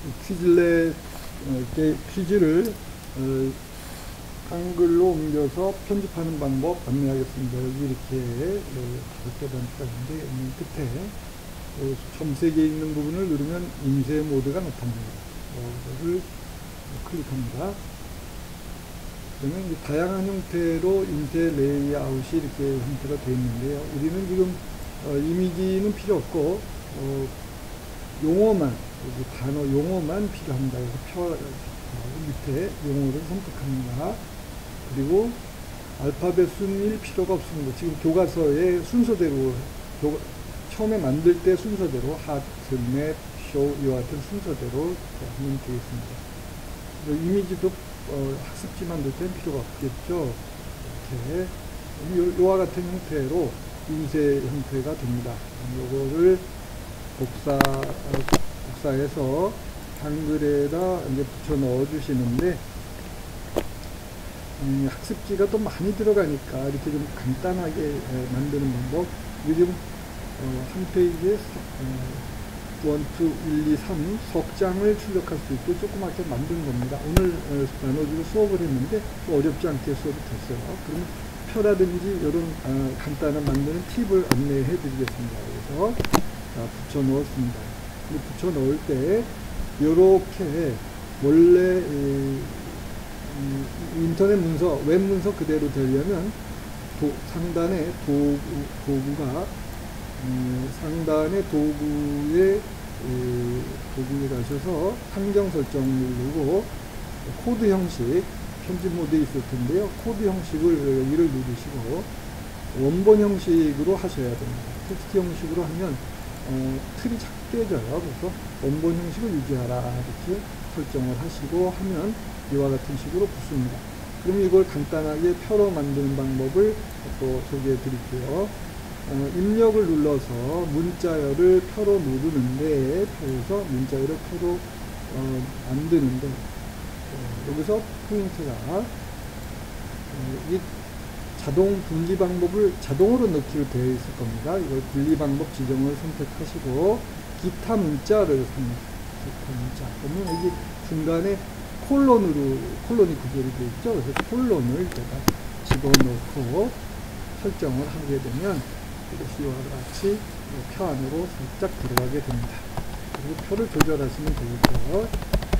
퀴즐렛 퀴즈를 한글로 옮겨서 편집하는 방법 안내하겠습니다. 여기 이렇게 다섯 단추가 있는데 끝에 점색에 있는 부분을 누르면 인쇄 모드가 나타납니다. 이거를 클릭합니다. 그러면 이제 다양한 형태로 인쇄 레이아웃이 이렇게 형태가 되어 있는데요. 우리는 지금 이미지는 필요 없고 용어만, 여기 단어 용어만 필요합니다. 그래서 밑에 용어를 선택합니다. 그리고 알파벳 순일 필요가 없습니다. 지금 교과서의 순서대로 처음에 만들 때 순서대로 하트, 맵, 쇼 이와 같은 순서대로 하면 되겠습니다. 이미지도 학습지 만들 때는 필요가 없겠죠. 이렇게 이와 같은 형태로 인쇄 형태가 됩니다. 요거를 복사해서 한글에다 이제 붙여 넣어 주시는데 학습지가 또 많이 들어가니까 이렇게 좀 간단하게 만드는 방법. 요즘 한 페이지에 1, 2, 1, 2, 3 석장을 출력할 수 있고 조그맣게 만든 겁니다. 오늘 나눠주고 수업을 했는데 어렵지 않게 수업이 됐어요. 그러면 표라든지 이런 간단한 만드는 팁을 안내해 드리겠습니다. 그래서 붙여 넣었습니다. 붙여 넣을 때 이렇게 원래 인터넷 문서, 웹 문서 그대로 되려면 상단에 도구가 상단에 도구에 가셔서 환경 설정 누르고 코드 형식 편집 모드에 있을 텐데요. 코드 형식을 여기를 누르시고 원본 형식으로 하셔야 됩니다. 텍스트 형식으로 하면 틀이 작게 져요. 그래서 원본 형식을 유지하라 이렇게 설정을 하시고 하면 이와 같은 식으로 붙습니다. 그럼 이걸 간단하게 표로 만드는 방법을 또 소개해 드릴게요. 입력을 눌러서 문자열을 표로 누르는데 표에서 문자열을 표로 만드는데 여기서 포인트가 이 자동 분리 방법을 자동으로 넣기로 되어 있을 겁니다. 이걸 분리 방법 지정을 선택하시고 기타 문자를 씁니다. 기타 문자. 그러면 여기 중간에 콜론이 구별이 되어 있죠. 그래서 콜론을 제가 집어넣고 설정을 하게 되면 이것이 이와 같이 표 안으로 살짝 들어가게 됩니다. 그리고 표를 조절하시면 되겠고요.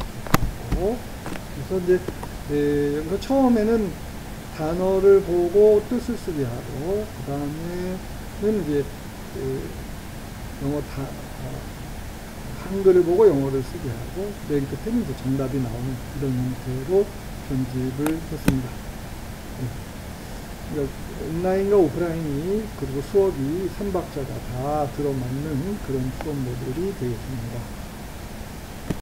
그래서 이제 여기서 처음에는 단어를 보고 뜻을 쓰게 하고 그 다음에는 이제 한글을 보고 영어를 쓰게 하고 맨 끝에는 이제 정답이 나오는 이런 형태로 편집을 했습니다. 그러니까 온라인과 오프라인이 그리고 수업이 3박자가 다 들어맞는 그런 수업 모델이 되겠습니다.